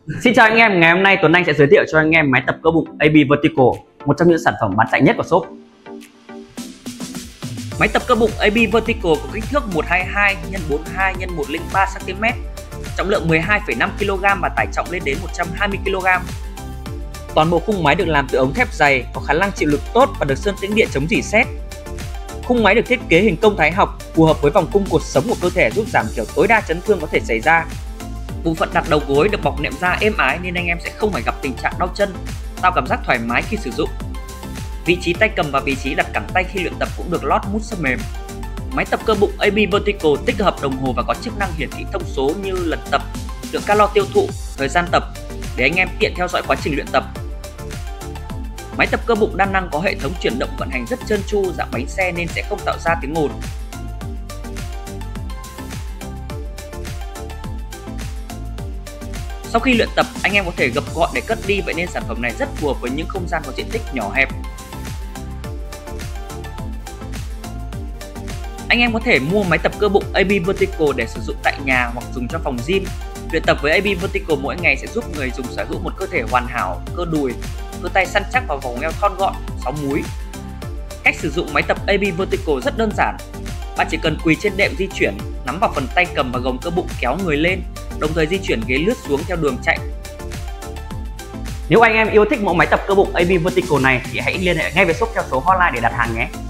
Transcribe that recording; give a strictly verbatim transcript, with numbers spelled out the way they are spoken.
Xin chào anh em, ngày hôm nay Tuấn Anh sẽ giới thiệu cho anh em máy tập cơ bụng a bê Vertical, một trong những sản phẩm bán chạy nhất của shop. Máy tập cơ bụng a bê Vertical có kích thước một trăm hai mươi hai nhân bốn mươi hai nhân một trăm lẻ ba xăng ti mét, trọng lượng mười hai phẩy năm ki lô gam và tải trọng lên đến một trăm hai mươi ki lô gam. Toàn bộ khung máy được làm từ ống thép dày, có khả năng chịu lực tốt và được sơn tĩnh điện chống rỉ sét. Khung máy được thiết kế hình công thái học, phù hợp với vòng cung cột sống của cơ thể, giúp giảm thiểu tối đa chấn thương có thể xảy ra. Bộ phận đặt đầu gối được bọc nệm da êm ái nên anh em sẽ không phải gặp tình trạng đau chân, tạo cảm giác thoải mái khi sử dụng. Vị trí tay cầm và vị trí đặt cẳng tay khi luyện tập cũng được lót mút xốp mềm. Máy tập cơ bụng a bê Vertical tích hợp đồng hồ và có chức năng hiển thị thông số như lần tập, lượng calo tiêu thụ, thời gian tập để anh em tiện theo dõi quá trình luyện tập. Máy tập cơ bụng đa năng có hệ thống chuyển động vận hành rất trơn tru, dạng bánh xe nên sẽ không tạo ra tiếng ồn. Sau khi luyện tập, anh em có thể gập gọn để cất đi, vậy nên sản phẩm này rất phù hợp với những không gian có diện tích nhỏ hẹp. Anh em có thể mua máy tập cơ bụng a bê Vertical để sử dụng tại nhà hoặc dùng cho phòng gym. Luyện tập với a bê Vertical mỗi ngày sẽ giúp người dùng sở hữu một cơ thể hoàn hảo, cơ đùi, cơ tay săn chắc và vòng eo thon gọn, sáu múi. Cách sử dụng máy tập a bê Vertical rất đơn giản. Bạn chỉ cần quỳ trên đệm di chuyển, nắm vào phần tay cầm và gồng cơ bụng kéo người lên, đồng thời di chuyển ghế lướt xuống theo đường chạy. Nếu anh em yêu thích mẫu máy tập cơ bụng a bê Vertical này thì hãy liên hệ ngay với shop theo số hotline để đặt hàng nhé.